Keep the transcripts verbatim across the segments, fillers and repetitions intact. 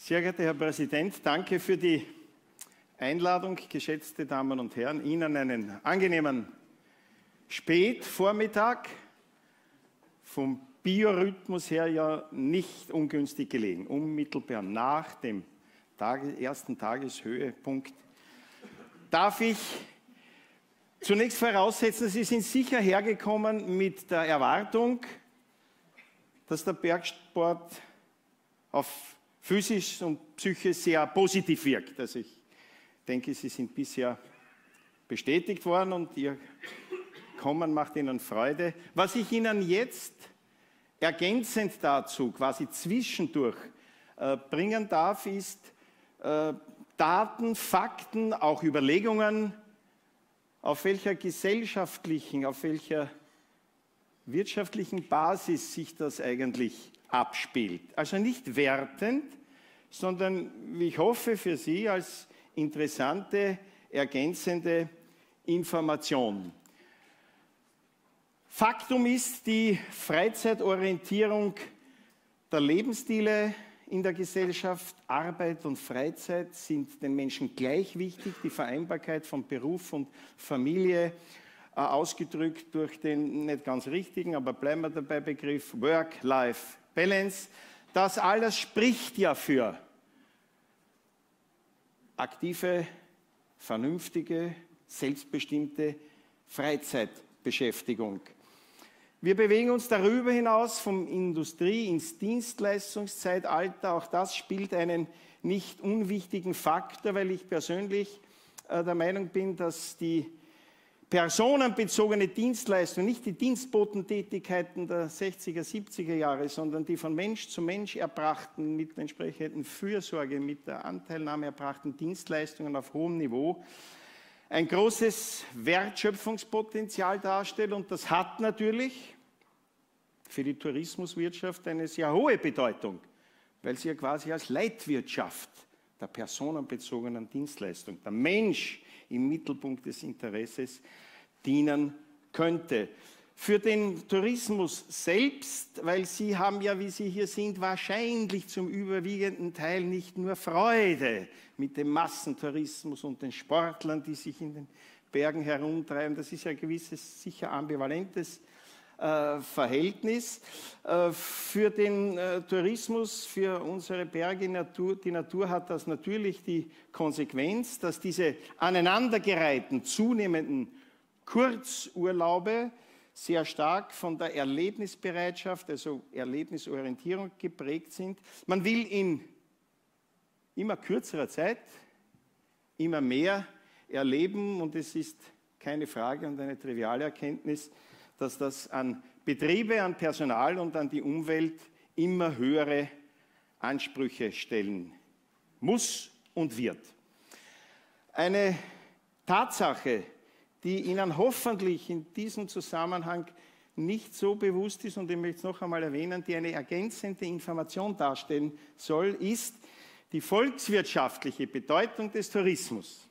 Sehr geehrter Herr Präsident, danke für die Einladung, geschätzte Damen und Herren. Ihnen einen angenehmen Spätvormittag, vom Biorhythmus her ja nicht ungünstig gelegen, unmittelbar nach dem Tage, ersten Tageshöhepunkt. Darf ich zunächst voraussetzen, Sie sind sicher hergekommen mit der Erwartung, dass der Bergsport auf physisch und psychisch sehr positiv wirkt. Also ich denke, Sie sind bisher bestätigt worden und Ihr Kommen macht Ihnen Freude. Was ich Ihnen jetzt ergänzend dazu, quasi zwischendurch äh, bringen darf, ist äh, Daten, Fakten, auch Überlegungen, auf welcher gesellschaftlichen, auf welcher wirtschaftlichen Basis sich das eigentlich abspielt. Also nicht wertend, sondern, wie ich hoffe, für Sie als interessante, ergänzende Information. Faktum ist, die Freizeitorientierung der Lebensstile in der Gesellschaft, Arbeit und Freizeit sind den Menschen gleich wichtig, die Vereinbarkeit von Beruf und Familie, äh, ausgedrückt durch den nicht ganz richtigen, aber bleiben wir dabei Begriff Work-Life-Balance. Das alles spricht ja für aktive, vernünftige, selbstbestimmte Freizeitbeschäftigung. Wir bewegen uns darüber hinaus vom Industrie- ins Dienstleistungszeitalter. Auch das spielt einen nicht unwichtigen Faktor, weil ich persönlich äh, der Meinung bin, dass die personenbezogene Dienstleistung, nicht die Dienstbotentätigkeiten der sechziger, siebziger Jahre, sondern die von Mensch zu Mensch erbrachten, mit der entsprechenden Fürsorge, mit der Anteilnahme erbrachten Dienstleistungen auf hohem Niveau, ein großes Wertschöpfungspotenzial darstellt. Und das hat natürlich für die Tourismuswirtschaft eine sehr hohe Bedeutung, weil sie ja quasi als Leitwirtschaft der personenbezogenen Dienstleistung, der Mensch im Mittelpunkt des Interesses dienen könnte. Für den Tourismus selbst, weil Sie haben ja, wie Sie hier sind, wahrscheinlich zum überwiegenden Teil nicht nur Freude mit dem Massentourismus und den Sportlern, die sich in den Bergen herumtreiben. Das ist ja ein gewisses, sicher ambivalentes äh, Verhältnis. Äh, für den äh, Tourismus, für unsere Berge, Natur, die Natur hat das natürlich die Konsequenz, dass diese aneinandergereihten, zunehmenden Kurzurlaube sehr stark von der Erlebnisbereitschaft, also Erlebnisorientierung geprägt sind. Man will in immer kürzerer Zeit immer mehr erleben und es ist keine Frage und eine triviale Erkenntnis, dass das an Betriebe, an Personal und an die Umwelt immer höhere Ansprüche stellen muss und wird. Eine Tatsache, die Ihnen hoffentlich in diesem Zusammenhang nicht so bewusst ist, und ich möchte es noch einmal erwähnen, die eine ergänzende Information darstellen soll, ist die volkswirtschaftliche Bedeutung des Tourismus.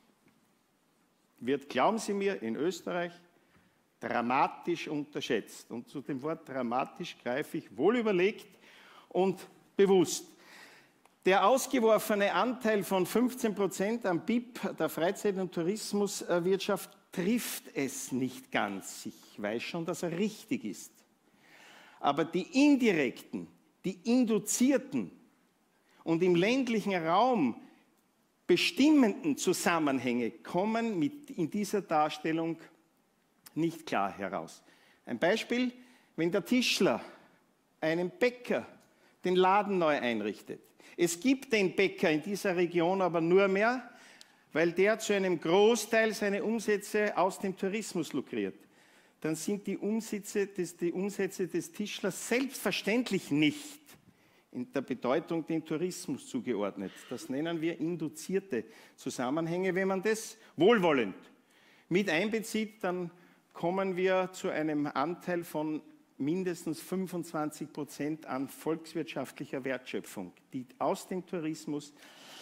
Wird, glauben Sie mir, in Österreich dramatisch unterschätzt. Und zu dem Wort dramatisch greife ich wohl überlegt und bewusst. Der ausgeworfene Anteil von fünfzehn Prozent am B I P der Freizeit- und Tourismuswirtschaft trifft es nicht ganz. Ich weiß schon, dass er richtig ist. Aber die indirekten, die induzierten und im ländlichen Raum bestimmenden Zusammenhänge kommen mit in dieser Darstellung nicht klar heraus. Ein Beispiel, wenn der Tischler einem Bäcker den Laden neu einrichtet. Es gibt den Bäcker in dieser Region aber nur mehr, weil der zu einem Großteil seine Umsätze aus dem Tourismus lukriert. Dann sind die Umsätze des, die Umsätze des Tischlers selbstverständlich nicht in der Bedeutung dem Tourismus zugeordnet. Das nennen wir induzierte Zusammenhänge. Wenn man das wohlwollend mit einbezieht, dann kommen wir zu einem Anteil von mindestens fünfundzwanzig Prozent an volkswirtschaftlicher Wertschöpfung, die aus dem Tourismus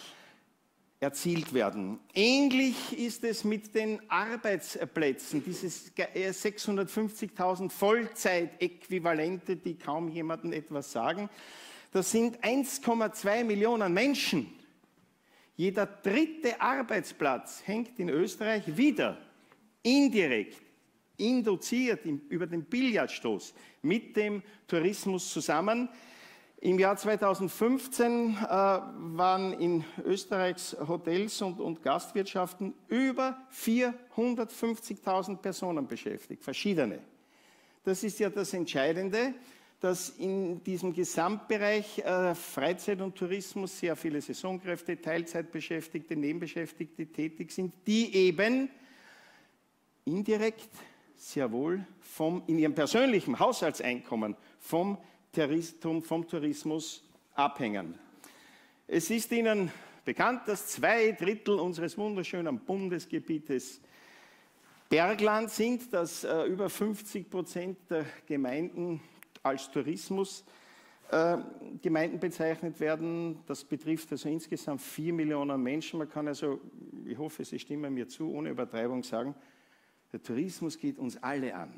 erzielt werden. Ähnlich ist es mit den Arbeitsplätzen, dieses sechshundertfünfzigtausend Vollzeitäquivalente, die kaum jemandem etwas sagen. Das sind eins Komma zwei Millionen Menschen. Jeder dritte Arbeitsplatz hängt in Österreich wieder indirekt, induziert über den Billardstoß mit dem Tourismus zusammen. Im Jahr zweitausendfünfzehn äh, waren in Österreichs Hotels und, und Gastwirtschaften über vierhundertfünfzigtausend Personen beschäftigt, verschiedene. Das ist ja das Entscheidende, dass in diesem Gesamtbereich äh, Freizeit und Tourismus sehr viele Saisonkräfte, Teilzeitbeschäftigte, Nebenbeschäftigte tätig sind, die eben indirekt sehr wohl vom, in ihrem persönlichen Haushaltseinkommen vom, vom Tourismus abhängen. Es ist Ihnen bekannt, dass zwei Drittel unseres wunderschönen Bundesgebietes Bergland sind, dass äh, über fünfzig Prozent der Gemeinden als Tourismusgemeinden äh, bezeichnet werden. Das betrifft also insgesamt vier Millionen Menschen. Man kann also, ich hoffe, Sie stimmen mir zu, ohne Übertreibung sagen, der Tourismus geht uns alle an.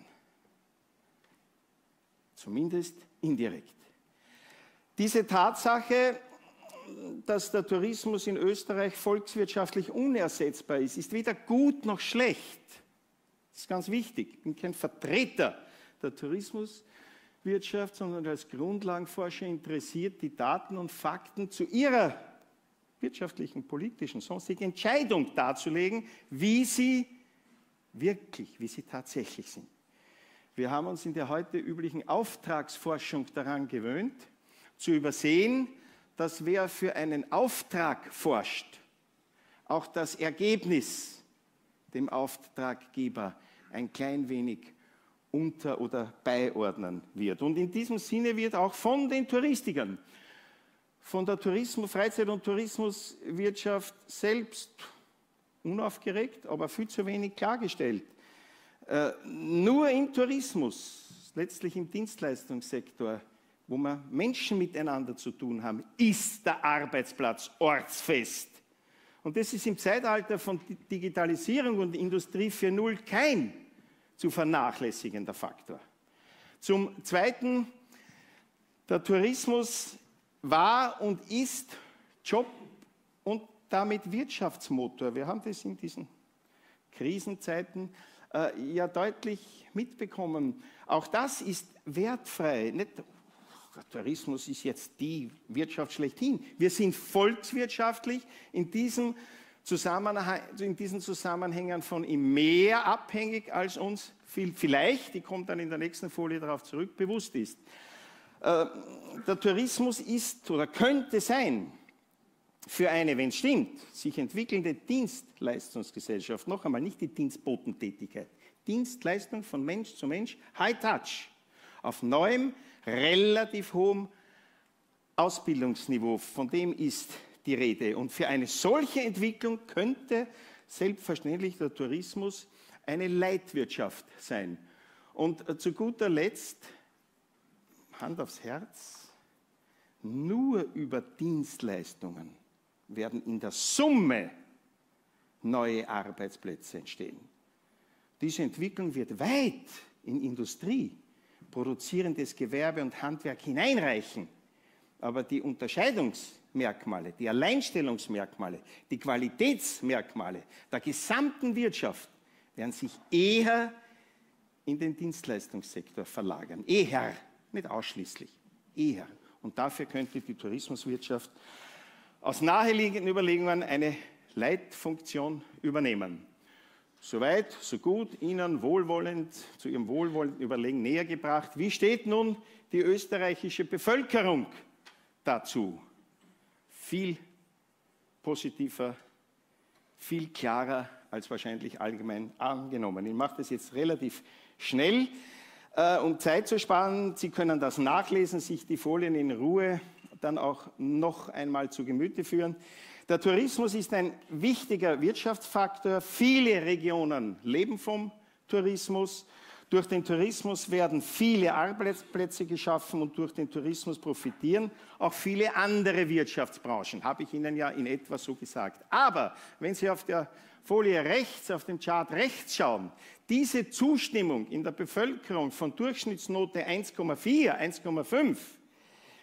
Zumindest indirekt. Diese Tatsache, dass der Tourismus in Österreich volkswirtschaftlich unersetzbar ist, ist weder gut noch schlecht. Das ist ganz wichtig. Ich bin kein Vertreter der Tourismuswirtschaft, sondern als Grundlagenforscher interessiert, die Daten und Fakten zu ihrer wirtschaftlichen, politischen, sonstigen Entscheidung darzulegen, wie sie wirklich, wie sie tatsächlich sind. Wir haben uns in der heute üblichen Auftragsforschung daran gewöhnt, zu übersehen, dass wer für einen Auftrag forscht, auch das Ergebnis dem Auftraggeber ein klein wenig unter- oder beiordnen wird. Und in diesem Sinne wird auch von den Touristikern, von der Tourismus-, Freizeit- und Tourismuswirtschaft selbst unaufgeregt, aber viel zu wenig klargestellt. Äh, nur im Tourismus, letztlich im Dienstleistungssektor, wo wir Menschen miteinander zu tun haben, ist der Arbeitsplatz ortsfest. Und das ist im Zeitalter von Digitalisierung und Industrie vier Punkt null kein zu vernachlässigender Faktor. Zum Zweiten, der Tourismus war und ist Job und damit Wirtschaftsmotor. Wir haben das in diesen Krisenzeiten äh, ja deutlich mitbekommen. Auch das ist wertfrei. Nicht, der Tourismus ist jetzt die Wirtschaft schlechthin. Wir sind volkswirtschaftlich in diesem Zusammenhang, in diesen Zusammenhängen von ihm mehr abhängig, als uns viel, vielleicht, die kommt dann in der nächsten Folie darauf zurück, bewusst ist. Äh, der Tourismus ist oder könnte sein, für eine, wenn es stimmt, sich entwickelnde Dienstleistungsgesellschaft, noch einmal nicht die Dienstbotentätigkeit, Dienstleistung von Mensch zu Mensch, High Touch, auf neuem, relativ hohem Ausbildungsniveau, von dem ist die Rede. Und für eine solche Entwicklung könnte selbstverständlich der Tourismus eine Leitwirtschaft sein. Und zu guter Letzt, Hand aufs Herz, nur über Dienstleistungen werden in der Summe neue Arbeitsplätze entstehen. Diese Entwicklung wird weit in Industrie, produzierendes Gewerbe und Handwerk hineinreichen. Aber die Unterscheidungsmerkmale, die Alleinstellungsmerkmale, die Qualitätsmerkmale der gesamten Wirtschaft werden sich eher in den Dienstleistungssektor verlagern. Eher, nicht ausschließlich, eher. Und dafür könnte die Tourismuswirtschaft aus naheliegenden Überlegungen eine Leitfunktion übernehmen. Soweit, so gut, Ihnen wohlwollend, zu Ihrem wohlwollenden Überlegen näher gebracht. Wie steht nun die österreichische Bevölkerung dazu? Viel positiver, viel klarer als wahrscheinlich allgemein angenommen. Ich mache das jetzt relativ schnell, äh, um Zeit zu sparen. Sie können das nachlesen, sich die Folien in Ruhe dann auch noch einmal zu Gemüte führen. Der Tourismus ist ein wichtiger Wirtschaftsfaktor. Viele Regionen leben vom Tourismus. Durch den Tourismus werden viele Arbeitsplätze geschaffen und durch den Tourismus profitieren auch viele andere Wirtschaftsbranchen, habe ich Ihnen ja in etwa so gesagt. Aber wenn Sie auf der Folie rechts, auf dem Chart rechts schauen, diese Zustimmung in der Bevölkerung von Durchschnittsnote eins Komma vier, eins Komma fünf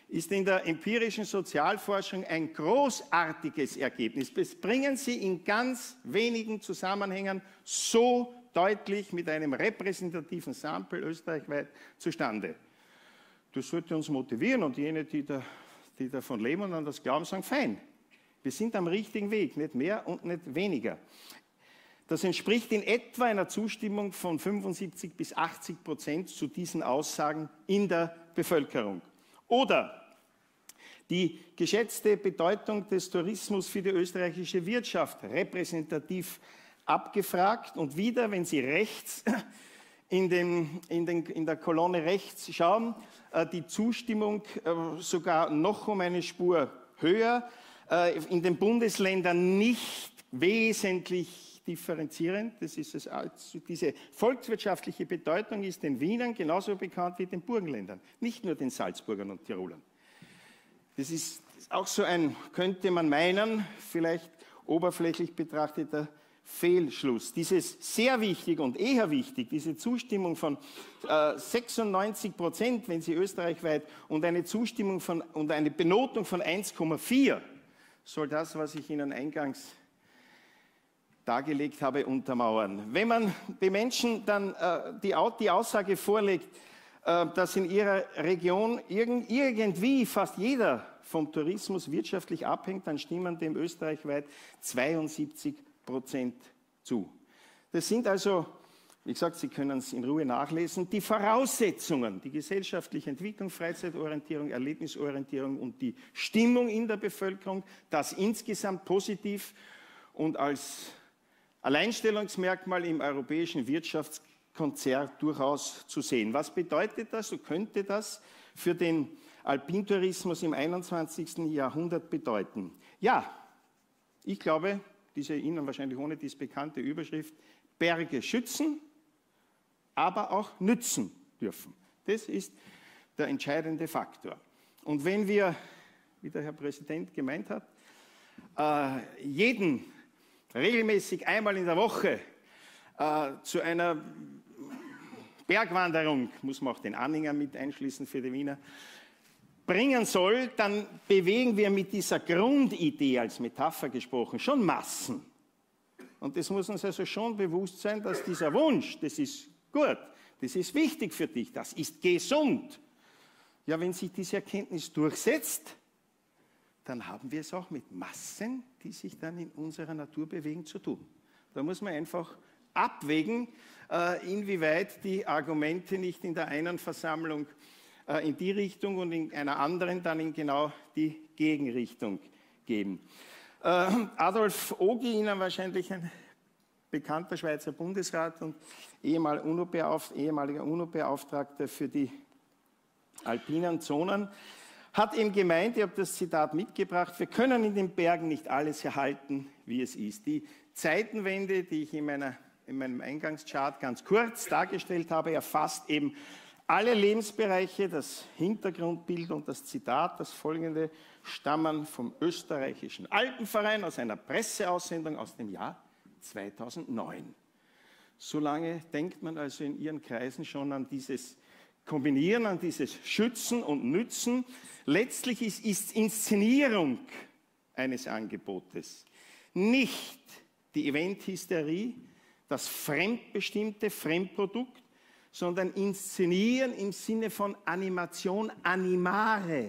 ist in der empirischen Sozialforschung ein großartiges Ergebnis. Das bringen Sie in ganz wenigen Zusammenhängen so deutlich mit einem repräsentativen Sample österreichweit zustande. Das sollte uns motivieren und jene, die, da, die davon leben und an das glauben, sagen, fein, wir sind am richtigen Weg, nicht mehr und nicht weniger. Das entspricht in etwa einer Zustimmung von fünfundsiebzig bis achtzig Prozent zu diesen Aussagen in der Bevölkerung. Oder die geschätzte Bedeutung des Tourismus für die österreichische Wirtschaft, repräsentativ abgefragt. Und wieder, wenn Sie rechts in, den, in, den, in der Kolonne rechts schauen, die Zustimmung sogar noch um eine Spur höher, in den Bundesländern nicht wesentlich differenzierend. Das ist es, also diese volkswirtschaftliche Bedeutung ist den Wienern genauso bekannt wie den Burgenländern, nicht nur den Salzburgern und Tirolern. Das ist auch so ein, könnte man meinen, vielleicht oberflächlich betrachteter Fehlschluss. Dieses sehr wichtig und eher wichtig, diese Zustimmung von äh, sechsundneunzig Prozent, wenn Sie österreichweit, und eine Zustimmung von, und eine Benotung von eins Komma vier, soll das, was ich Ihnen eingangs dargelegt habe, untermauern. Wenn man den Menschen dann äh, die, die Aussage vorlegt, äh, dass in ihrer Region irgend, irgendwie fast jeder vom Tourismus wirtschaftlich abhängt, dann stimmen dem österreichweit zweiundsiebzig Prozent zu. Das sind also, wie gesagt, Sie können es in Ruhe nachlesen, die Voraussetzungen, die gesellschaftliche Entwicklung, Freizeitorientierung, Erlebnisorientierung und die Stimmung in der Bevölkerung, das insgesamt positiv und als Alleinstellungsmerkmal im europäischen Wirtschaftskonzert durchaus zu sehen. Was bedeutet das, so könnte das für den Alpintourismus im einundzwanzigsten Jahrhundert bedeuten? Ja, ich glaube, diese Ihnen wahrscheinlich ohne dies bekannte Überschrift, Berge schützen, aber auch nützen dürfen. Das ist der entscheidende Faktor. Und wenn wir, wie der Herr Präsident gemeint hat, äh, jeden regelmäßig einmal in der Woche äh, zu einer Bergwanderung, muss man auch den Anhänger mit einschließen für die Wiener, bringen soll, dann bewegen wir mit dieser Grundidee, als Metapher gesprochen, schon Massen. Und das muss uns also schon bewusst sein, dass dieser Wunsch, das ist gut, das ist wichtig für dich, das ist gesund. Ja, wenn sich diese Erkenntnis durchsetzt, dann haben wir es auch mit Massen, die sich dann in unserer Natur bewegen, zu tun. Da muss man einfach abwägen, inwieweit die Argumente nicht in der einen Versammlung in die Richtung und in einer anderen dann in genau die Gegenrichtung gehen. Adolf Ogi, Ihnen wahrscheinlich ein bekannter Schweizer Bundesrat und ehemaliger UNO-Beauftragter für die alpinen Zonen, hat eben gemeint, ich habe das Zitat mitgebracht, wir können in den Bergen nicht alles erhalten, wie es ist. Die Zeitenwende, die ich in, meiner, in meinem Eingangschart ganz kurz dargestellt habe, erfasst eben alle Lebensbereiche. Das Hintergrundbild und das Zitat, das folgende, stammen vom österreichischen Alpenverein aus einer Presseaussendung aus dem Jahr zweitausendneun. So lange denkt man also in Ihren Kreisen schon an dieses Kombinieren, an dieses Schützen und Nützen. Letztlich ist, ist Inszenierung eines Angebotes nicht die Eventhysterie, das fremdbestimmte Fremdprodukt, sondern Inszenieren im Sinne von Animation, animare,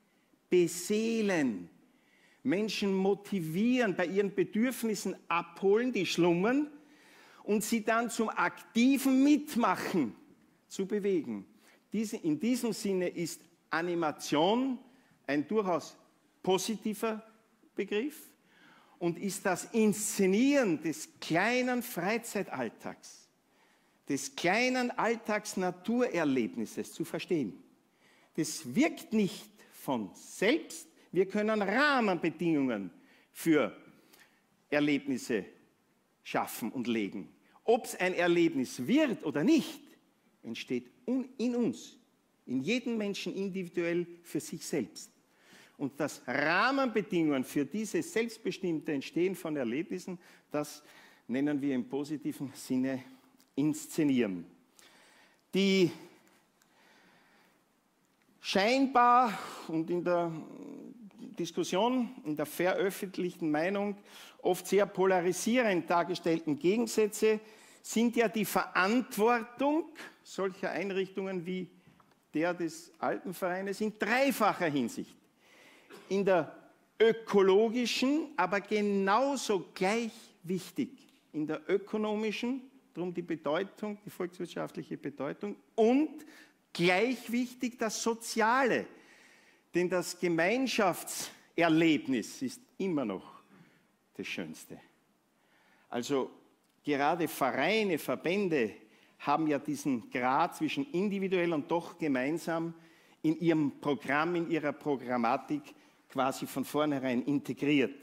beseelen, Menschen motivieren, bei ihren Bedürfnissen abholen, die schlummern, und sie dann zum aktiven Mitmachen zu bewegen. Diese, in diesem Sinne ist Animation ein durchaus positiver Begriff und ist das Inszenieren des kleinen Freizeitalltags, des kleinen Alltags-Naturerlebnisses zu verstehen. Das wirkt nicht von selbst. Wir können Rahmenbedingungen für Erlebnisse schaffen und legen. Ob es ein Erlebnis wird oder nicht, entsteht in uns, in jedem Menschen individuell für sich selbst. Und das Rahmenbedingungen für dieses selbstbestimmte Entstehen von Erlebnissen, das nennen wir im positiven Sinne Inszenieren. Die scheinbar und in der Diskussion, in der veröffentlichten Meinung oft sehr polarisierend dargestellten Gegensätze sind ja die Verantwortung solcher Einrichtungen wie der des Alpenvereines in dreifacher Hinsicht. In der ökologischen, aber genauso gleich wichtig in der ökonomischen, darum die Bedeutung, die volkswirtschaftliche Bedeutung, und gleich wichtig das Soziale, denn das Gemeinschaftserlebnis ist immer noch das Schönste. Also gerade Vereine, Verbände haben ja diesen Grad zwischen individuell und doch gemeinsam in ihrem Programm, in ihrer Programmatik quasi von vornherein integriert.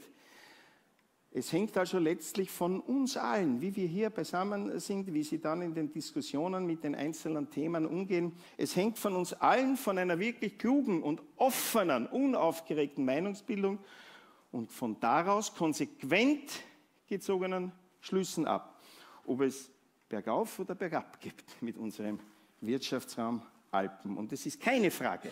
Es hängt also letztlich von uns allen, wie wir hier beisammen sind, wie Sie dann in den Diskussionen mit den einzelnen Themen umgehen. Es hängt von uns allen, von einer wirklich klugen und offenen, unaufgeregten Meinungsbildung und von daraus konsequent gezogenen Schlüssen ab, ob es bergauf oder bergab gibt mit unserem Wirtschaftsraum Alpen. Und es ist keine Frage,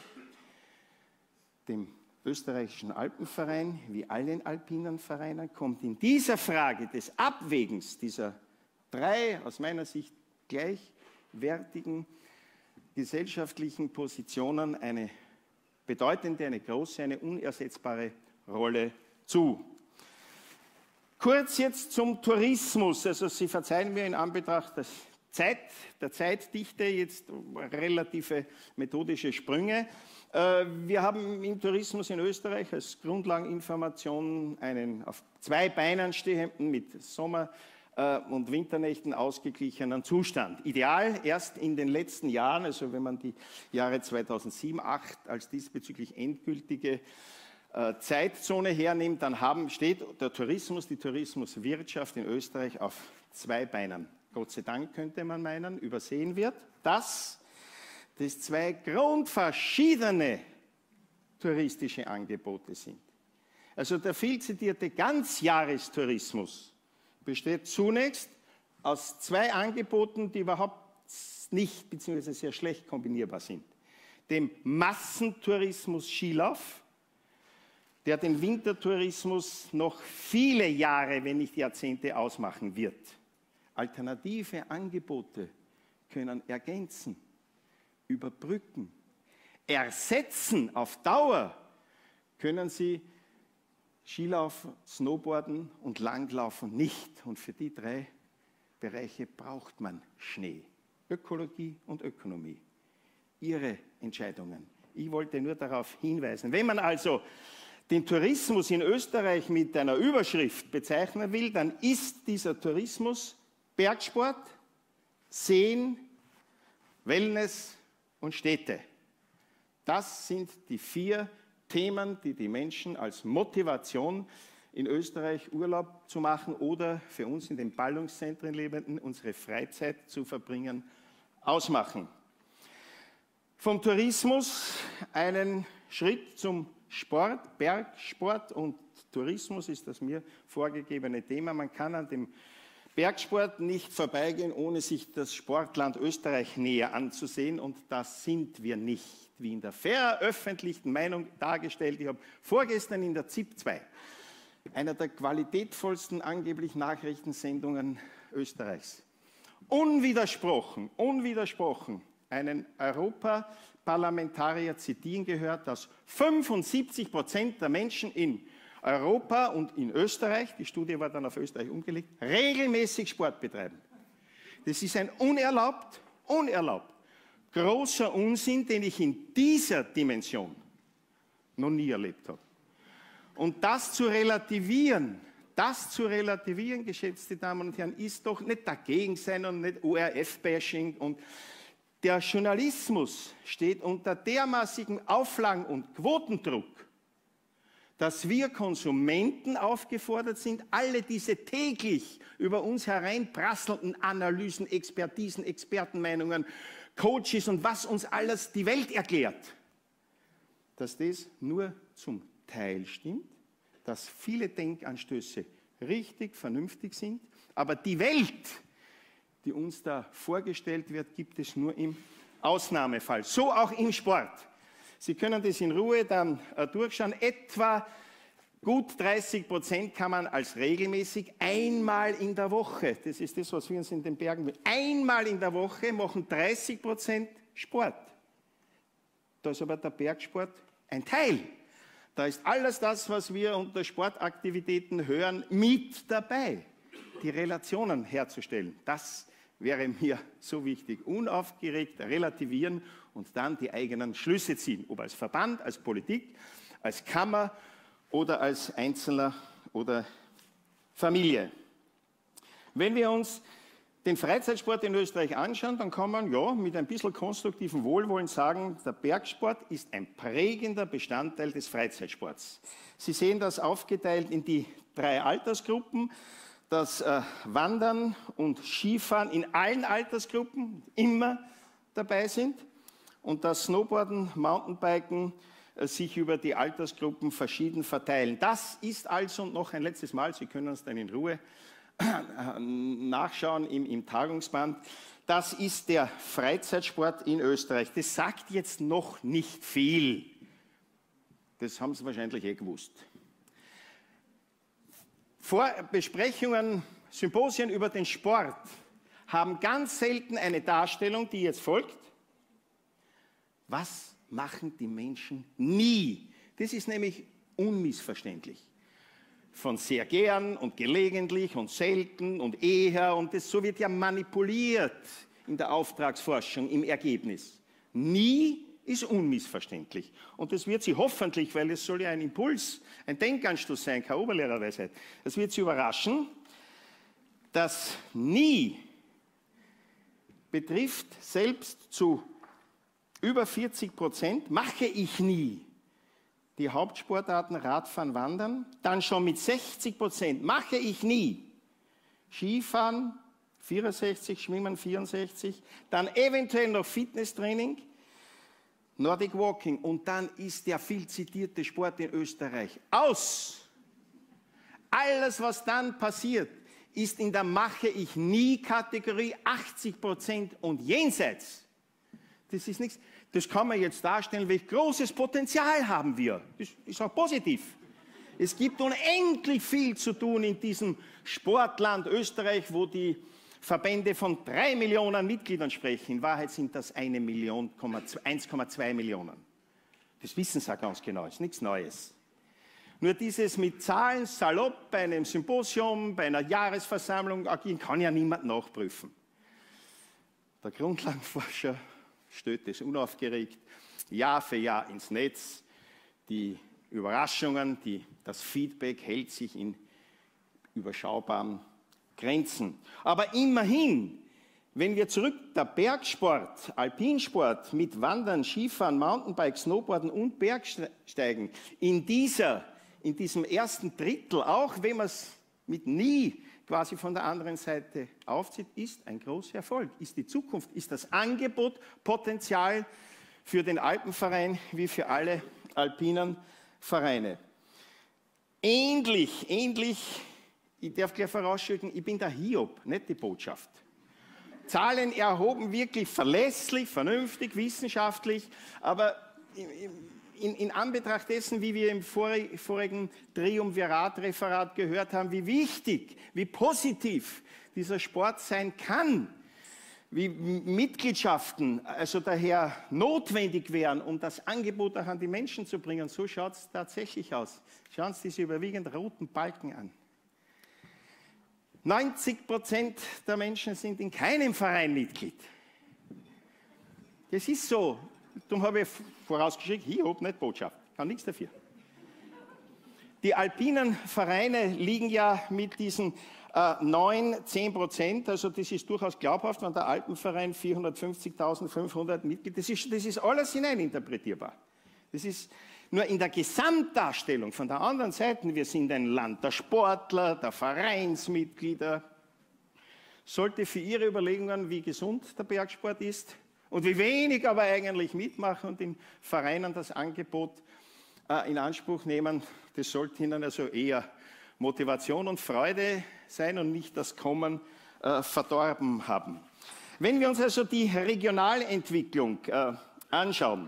dem österreichischen Alpenverein, wie allen alpinen Vereinen, kommt in dieser Frage des Abwägens dieser drei aus meiner Sicht gleichwertigen gesellschaftlichen Positionen eine bedeutende, eine große, eine unersetzbare Rolle zu. Kurz jetzt zum Tourismus. Also Sie verzeihen mir in Anbetracht der Zeit, der Zeitdichte jetzt relative methodische Sprünge. Wir haben im Tourismus in Österreich als Grundlageninformation einen auf zwei Beinen stehenden, mit Sommer- und Winternächten ausgeglichenen Zustand. Ideal erst in den letzten Jahren, also wenn man die Jahre zweitausendsieben, zweitausendachtzehn als diesbezüglich endgültige Zeitzone hernimmt, dann haben, steht der Tourismus, die Tourismuswirtschaft in Österreich auf zwei Beinen. Gott sei Dank könnte man meinen, übersehen wird, dass das zwei grundverschiedene touristische Angebote sind. Also der viel zitierte Ganzjahrestourismus besteht zunächst aus zwei Angeboten, die überhaupt nicht bzw. sehr schlecht kombinierbar sind. Dem Massentourismus Skilauf, der den Wintertourismus noch viele Jahre, wenn nicht Jahrzehnte ausmachen wird. Alternative Angebote können ergänzen, überbrücken, ersetzen auf Dauer können sie Skilaufen, Snowboarden und Langlaufen nicht. Und für die drei Bereiche braucht man Schnee. Ökologie und Ökonomie. Ihre Entscheidungen. Ich wollte nur darauf hinweisen. Wenn man also den Tourismus in Österreich mit einer Überschrift bezeichnen will, dann ist dieser Tourismus Bergsport, Seen, Wellness und Städte. Das sind die vier Themen, die die Menschen als Motivation in Österreich Urlaub zu machen oder für uns in den Ballungszentren Lebenden unsere Freizeit zu verbringen, ausmachen. Vom Tourismus einen Schritt zum Sport, Bergsport und Tourismus ist das mir vorgegebene Thema. Man kann an dem Bergsport nicht vorbeigehen, ohne sich das Sportland Österreich näher anzusehen. Und das sind wir nicht, wie in der veröffentlichten Meinung dargestellt. Ich habe vorgestern in der Z I P zwei, einer der qualitätvollsten angeblich Nachrichtensendungen Österreichs, unwidersprochen, unwidersprochen einen Europaparlamentarier zitieren gehört, dass fünfundsiebzig Prozent der Menschen in Europa und in Österreich, die Studie war dann auf Österreich umgelegt, regelmäßig Sport betreiben. Das ist ein unerlaubt, unerlaubt großer Unsinn, den ich in dieser Dimension noch nie erlebt habe. Und das zu relativieren, das zu relativieren, geschätzte Damen und Herren, ist doch nicht dagegen sein und nicht O R F-Bashing. Und der Journalismus steht unter dermaßigem Auflagen und Quotendruck, dass wir Konsumenten aufgefordert sind, alle diese täglich über uns hereinprasselnden Analysen, Expertisen, Expertenmeinungen, Coaches und was uns alles die Welt erklärt, dass das nur zum Teil stimmt, dass viele Denkanstöße richtig, vernünftig sind, aber die Welt, die uns da vorgestellt wird, gibt es nur im Ausnahmefall. So auch im Sport. Sie können das in Ruhe dann äh, durchschauen. Etwa gut dreißig Prozent kann man als regelmäßig einmal in der Woche, das ist das, was wir uns in den Bergen, einmal in der Woche machen dreißig Prozent Sport. Da ist aber der Bergsport ein Teil. Da ist alles das, was wir unter Sportaktivitäten hören, mit dabei. Die Relationen herzustellen, das wäre mir so wichtig. Unaufgeregt relativieren und dann die eigenen Schlüsse ziehen. Ob als Verband, als Politik, als Kammer oder als Einzelner oder Familie. Wenn wir uns den Freizeitsport in Österreich anschauen, dann kann man ja mit ein bisschen konstruktivem Wohlwollen sagen, der Bergsport ist ein prägender Bestandteil des Freizeitsports. Sie sehen das aufgeteilt in die drei Altersgruppen, das äh, Wandern und Skifahren in allen Altersgruppen immer dabei sind und das Snowboarden, Mountainbiken äh, sich über die Altersgruppen verschieden verteilen. Das ist also, und noch ein letztes Mal, Sie können uns dann in Ruhe nachschauen im, im Tagungsband, das ist der Freizeitsport in Österreich. Das sagt jetzt noch nicht viel. Das haben Sie wahrscheinlich eh gewusst. Vorbesprechungen, Symposien über den Sport haben ganz selten eine Darstellung, die jetzt folgt. Was machen die Menschen nie? Das ist nämlich unmissverständlich. Von sehr gern und gelegentlich und selten und eher und das, so wird ja manipuliert in der Auftragsforschung im Ergebnis. Nie ist unmissverständlich. Und das wird Sie hoffentlich, weil es soll ja ein Impuls, ein Denkanstoß sein, keine Oberlehrerweisheit, das wird Sie überraschen, dass nie betrifft selbst zu über vierzig Prozent, mache ich nie. Die Hauptsportarten Radfahren, Wandern, dann schon mit sechzig Prozent mache ich nie. Skifahren vierundsechzig, Schwimmen vierundsechzig, dann eventuell noch Fitnesstraining, Nordic Walking und dann ist der viel zitierte Sport in Österreich aus. Alles, was dann passiert, ist in der Mache ich nie Kategorie achtzig Prozent und jenseits. Das ist nichts. Das kann man jetzt darstellen, welch großes Potenzial haben wir. Das ist auch positiv. Es gibt unendlich viel zu tun in diesem Sportland Österreich, wo die Verbände von drei Millionen Mitgliedern sprechen. In Wahrheit sind das eine Million, eins Komma zwei Millionen. Das wissen Sie auch ganz genau, ist nichts Neues. Nur dieses mit Zahlen salopp bei einem Symposium, bei einer Jahresversammlung agieren, kann ja niemand nachprüfen. Der Grundlagenforscher stellt es unaufgeregt Jahr für Jahr ins Netz. Die Überraschungen, die, das Feedback hält sich in überschaubaren Grenzen. Aber immerhin, wenn wir zurück, der Bergsport, Alpinsport mit Wandern, Skifahren, Mountainbike, Snowboarden und Bergsteigen, in, dieser, in diesem ersten Drittel, auch wenn man es mit nie quasi von der anderen Seite aufzieht, ist ein großer Erfolg, ist die Zukunft, ist das Angebot, Potenzial für den Alpenverein wie für alle alpinen Vereine. Ähnlich, ähnlich, ich darf gleich vorausschicken, ich bin der Hiob, nicht die Botschaft. Zahlen erhoben wirklich verlässlich, vernünftig, wissenschaftlich, aber in, in Anbetracht dessen, wie wir im vorigen Triumvirat-Referat gehört haben, wie wichtig, wie positiv dieser Sport sein kann, wie Mitgliedschaften also daher notwendig wären, um das Angebot auch an die Menschen zu bringen, so schaut es tatsächlich aus. Schauen Sie diese überwiegend roten Balken an. neunzig Prozent der Menschen sind in keinem Verein Mitglied. Das ist so. Darum habe ich vorausgeschickt, Hiob, nicht Botschaft, kann nichts dafür. Die alpinen Vereine liegen ja mit diesen äh, neun, zehn Prozent, also das ist durchaus glaubhaft, wenn der Alpenverein vierhundertfünfzigtausendfünfhundert Mitglieder, das ist, das ist alles hineininterpretierbar. Das ist nur in der Gesamtdarstellung von der anderen Seite, wir sind ein Land der Sportler, der Vereinsmitglieder, sollte für Ihre Überlegungen, wie gesund der Bergsport ist und wie wenig aber eigentlich mitmachen und in Vereinen das Angebot äh, in Anspruch nehmen, das sollte Ihnen also eher Motivation und Freude sein und nicht das Kommen äh, verdorben haben. Wenn wir uns also die Regionalentwicklung äh, anschauen,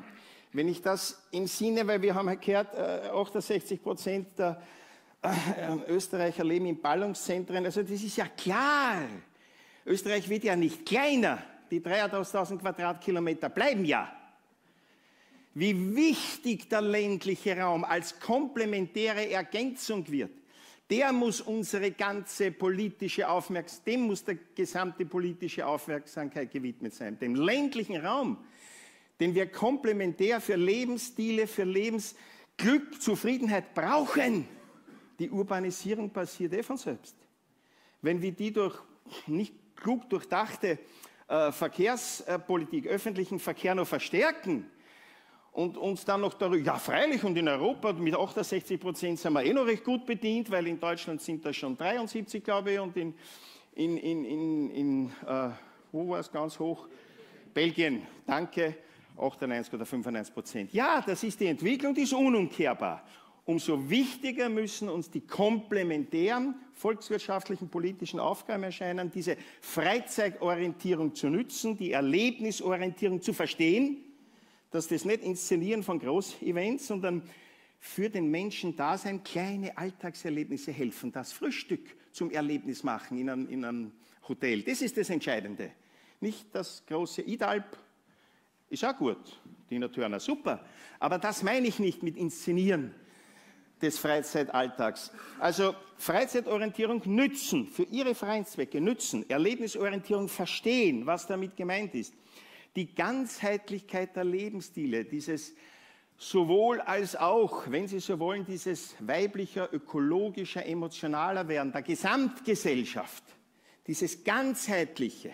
Wenn ich das im Sinne, weil wir haben gehört, achtundsechzig Prozent der Österreicher leben in Ballungszentren, also das ist ja klar. Österreich wird ja nicht kleiner, die dreihunderttausend Quadratkilometer bleiben ja. Wie wichtig der ländliche Raum als komplementäre Ergänzung wird, der muss unsere ganze politische Aufmerksamkeit, dem muss der gesamte politische Aufmerksamkeit gewidmet sein, dem ländlichen Raum, den wir komplementär für Lebensstile, für Lebensglück, Zufriedenheit brauchen. Die Urbanisierung passiert eh von selbst. Wenn wir die durch nicht klug durchdachte äh, Verkehrspolitik, öffentlichen Verkehr noch verstärken und uns dann noch darüber, ja freilich, und in Europa mit achtundsechzig Prozent sind wir eh noch recht gut bedient, weil in Deutschland sind das schon dreiundsiebzig, glaube ich, und in, in, in, in, in äh, wo war es ganz hoch? Belgien, danke, achtundneunzig oder fünfundneunzig Prozent. Ja, das ist die Entwicklung, die ist unumkehrbar. Umso wichtiger müssen uns die komplementären volkswirtschaftlichen, politischen Aufgaben erscheinen, diese Freizeitorientierung zu nützen, die Erlebnisorientierung zu verstehen, dass das nicht Inszenieren von Großevents, sondern für den Menschen da sein, kleine Alltagserlebnisse helfen, das Frühstück zum Erlebnis machen in einem, in einem Hotel. Das ist das Entscheidende. Nicht das große Idalb, ist auch gut, Tina Turner, super, aber das meine ich nicht mit Inszenieren des Freizeitalltags. Also Freizeitorientierung nützen, für ihre freien Zwecke nützen, Erlebnisorientierung verstehen, was damit gemeint ist. Die Ganzheitlichkeit der Lebensstile, dieses sowohl als auch, wenn Sie so wollen, dieses weiblicher, ökologischer, emotionaler Werden der Gesamtgesellschaft, dieses Ganzheitliche,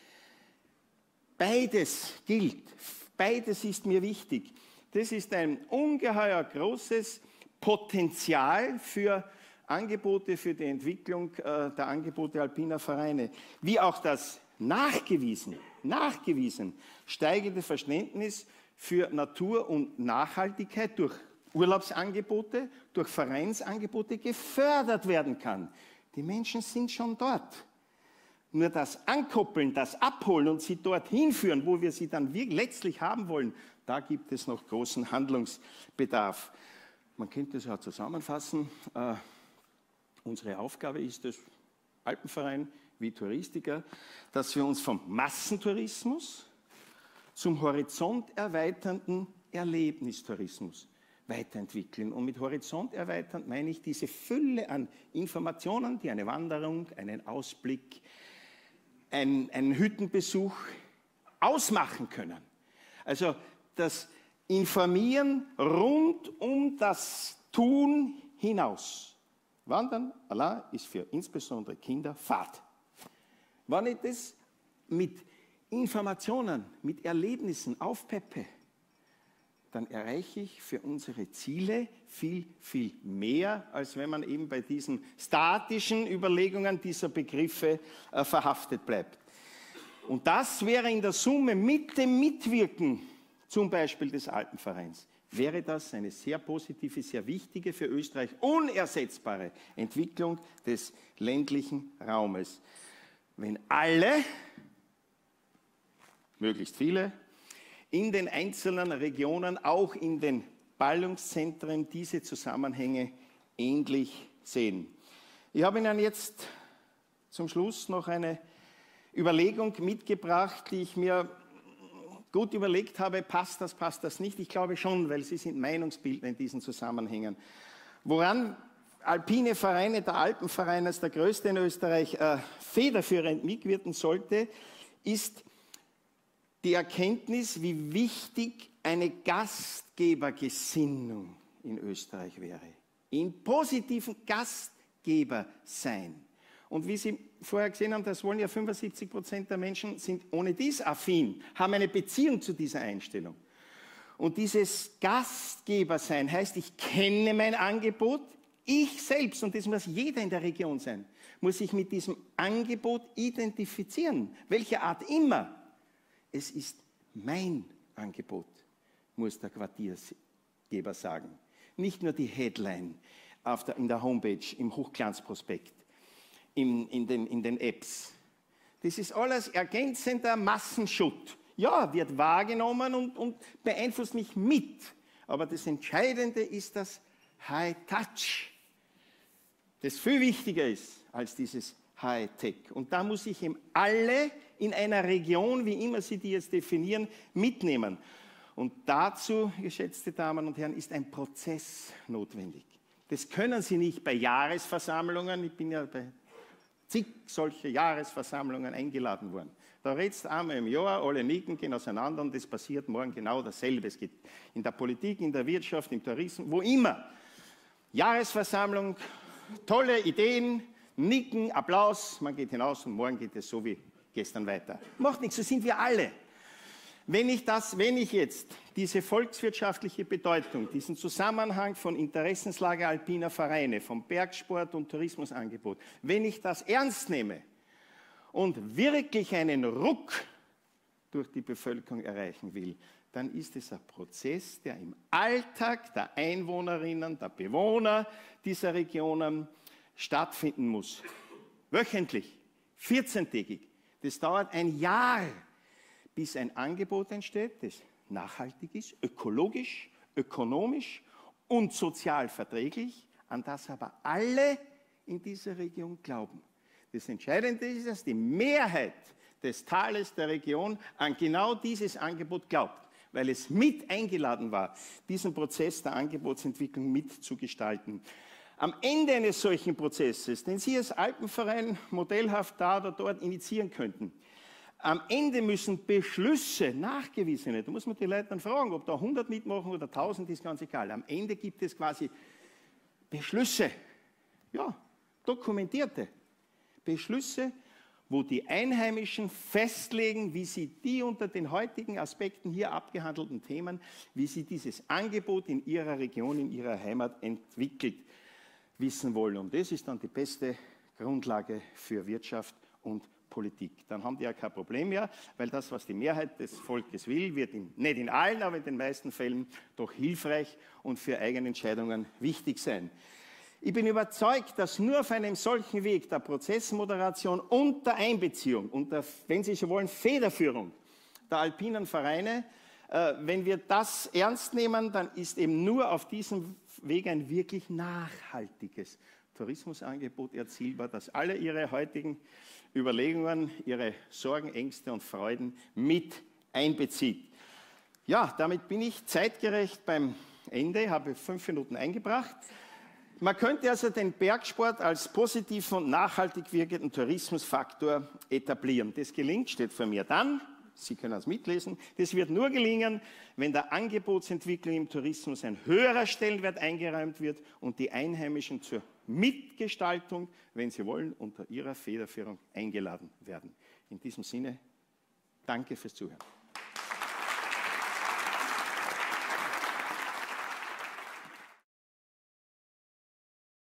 beides gilt, beides ist mir wichtig. Das ist ein ungeheuer großes Potenzial für Angebote, für die Entwicklung äh, der Angebote alpiner Vereine, wie auch das nachgewiesen, nachgewiesen steigende Verständnis für Natur und Nachhaltigkeit durch Urlaubsangebote, durch Vereinsangebote gefördert werden kann. Die Menschen sind schon dort. Nur das Ankoppeln, das Abholen und sie dorthin führen, wo wir sie dann letztlich haben wollen, da gibt es noch großen Handlungsbedarf. Man könnte es ja zusammenfassen. Äh, unsere Aufgabe ist es, Alpenverein wie Touristiker, dass wir uns vom Massentourismus zum horizonterweiternden Erlebnistourismus weiterentwickeln. Und mit horizonterweiternd meine ich diese Fülle an Informationen, die eine Wanderung, einen Ausblick, ein, einen Hüttenbesuch ausmachen können. Also das Informieren rund um das Tun hinaus. Wandern, allein, ist für insbesondere Kinder Fahrt. Wenn ich das mit Informationen, mit Erlebnissen aufpeppe, dann erreiche ich für unsere Ziele viel, viel mehr, als wenn man eben bei diesen statischen Überlegungen dieser Begriffe äh, verhaftet bleibt. Und das wäre in der Summe mit dem Mitwirken, zum Beispiel des Alpenvereins, wäre das eine sehr positive, sehr wichtige, für Österreich unersetzbare Entwicklung des ländlichen Raumes. Wenn alle, möglichst viele, in den einzelnen Regionen, auch in den Ballungszentren, diese Zusammenhänge ähnlich sehen. Ich habe Ihnen jetzt zum Schluss noch eine Überlegung mitgebracht, die ich mir gut überlegt habe, passt das, passt das nicht? Ich glaube schon, weil Sie sind Meinungsbildner in diesen Zusammenhängen. Woran alpine Vereine, der Alpenverein als der größte in Österreich, äh, federführend mitwirken sollte, ist die Erkenntnis, wie wichtig eine Gastgebergesinnung in Österreich wäre. Im positiven Gastgeber sein. Und wie Sie vorher gesehen haben, das wollen ja fünfundsiebzig Prozent der Menschen, sind ohne dies affin, haben eine Beziehung zu dieser Einstellung. Und dieses Gastgebersein heißt, ich kenne mein Angebot, ich selbst, und das muss jeder in der Region sein, muss sich mit diesem Angebot identifizieren, welcher Art immer. Es ist mein Angebot, muss der Quartiersgeber sagen. Nicht nur die Headline auf der, in der Homepage, im Hochglanzprospekt, in, in, den, in den Apps. Das ist alles ergänzender Massenschutt ja, wird wahrgenommen und, und beeinflusst mich mit. Aber das Entscheidende ist das High Touch, das viel wichtiger ist als dieses High Tech. Und da muss ich eben alle in einer Region, wie immer Sie die jetzt definieren, mitnehmen. Und dazu, geschätzte Damen und Herren, ist ein Prozess notwendig. Das können Sie nicht bei Jahresversammlungen, ich bin ja bei zig solcher Jahresversammlungen eingeladen worden. Da redest du einmal im Jahr, alle nicken, gehen auseinander und es passiert morgen genau dasselbe. Es geht in der Politik, in der Wirtschaft, im Tourismus, wo immer. Jahresversammlung, tolle Ideen, nicken, Applaus, man geht hinaus und morgen geht es so wie gestern weiter. Macht nichts, so sind wir alle. Wenn ich, das, wenn ich jetzt diese volkswirtschaftliche Bedeutung, diesen Zusammenhang von Interessenslage alpiner Vereine, vom Bergsport und Tourismusangebot, wenn ich das ernst nehme und wirklich einen Ruck durch die Bevölkerung erreichen will, dann ist es ein Prozess, der im Alltag der Einwohnerinnen, der Bewohner dieser Regionen stattfinden muss. Wöchentlich, vierzehntägig. Das dauert ein Jahr, bis ein Angebot entsteht, das nachhaltig ist, ökologisch, ökonomisch und sozial verträglich, an das aber alle in dieser Region glauben. Das Entscheidende ist, dass die Mehrheit des Tales der Region an genau dieses Angebot glaubt, weil es mit eingeladen war, diesen Prozess der Angebotsentwicklung mitzugestalten. Am Ende eines solchen Prozesses, den Sie als Alpenverein modellhaft da oder dort initiieren könnten, am Ende müssen Beschlüsse, nachgewiesene, da muss man die Leute dann fragen, ob da hundert mitmachen oder tausend, ist ganz egal. Am Ende gibt es quasi Beschlüsse, ja, dokumentierte Beschlüsse, wo die Einheimischen festlegen, wie sie die unter den heutigen Aspekten hier abgehandelten Themen, wie sie dieses Angebot in ihrer Region, in ihrer Heimat entwickelt wissen wollen. Und das ist dann die beste Grundlage für Wirtschaft und Politik. Dann haben die ja kein Problem mehr, weil das, was die Mehrheit des Volkes will, wird in, nicht in allen, aber in den meisten Fällen doch hilfreich und für eigene Entscheidungen wichtig sein. Ich bin überzeugt, dass nur auf einem solchen Weg der Prozessmoderation und der Einbeziehung und der, wenn Sie so wollen, Federführung der alpinen Vereine, äh, wenn wir das ernst nehmen, dann ist eben nur auf diesem Weg ein wirklich nachhaltiges Tourismusangebot erzielbar, das alle ihre heutigen Überlegungen, ihre Sorgen, Ängste und Freuden mit einbezieht. Ja, damit bin ich zeitgerecht beim Ende, habe fünf Minuten eingebracht. Man könnte also den Bergsport als positiven und nachhaltig wirkenden Tourismusfaktor etablieren. Das gelingt, steht vor mir dann, Sie können es mitlesen, das wird nur gelingen, wenn der Angebotsentwicklung im Tourismus ein höherer Stellenwert eingeräumt wird und die Einheimischen zur Mitgestaltung, wenn sie wollen, unter ihrer Federführung eingeladen werden. In diesem Sinne, danke fürs Zuhören.